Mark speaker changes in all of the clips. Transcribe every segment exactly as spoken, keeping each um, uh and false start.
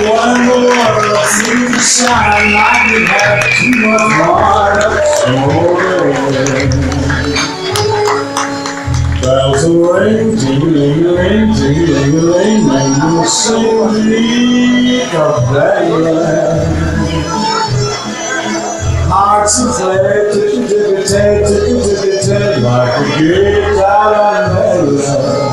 Speaker 1: One in the world seems to shine like we have too much water. Bells will ring, ting-a-ling-a-ling, ting-a-ling-a-ling, and we'll sing league of Bethlehem. Hearts will play, tick-a-tick-a-tay, tick-a-tick-a-tay, like a guitar on Bethlehem.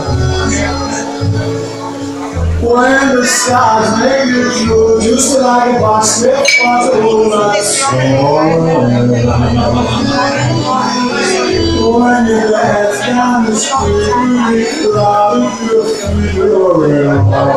Speaker 1: When the stars make it blue, just like a basket for the moonlight storm. When you dance down the street, loud and beautiful,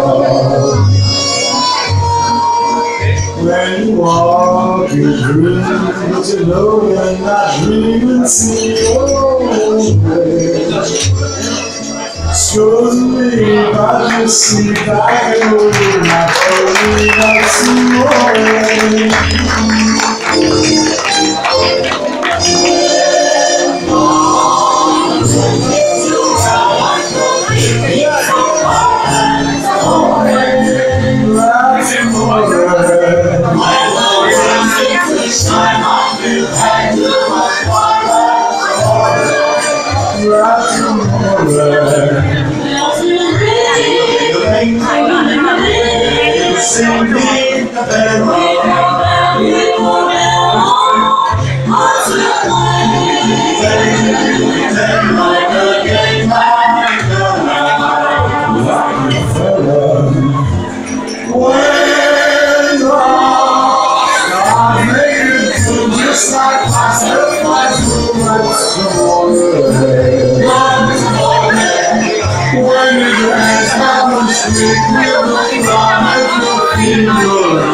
Speaker 1: when you walk, you dream, but you know you're not dreaming. See your face. Excuse me if I just see if I can hold you, not only not see more. Just like myself, like when you dance down the street, we'll run and you'll feel good.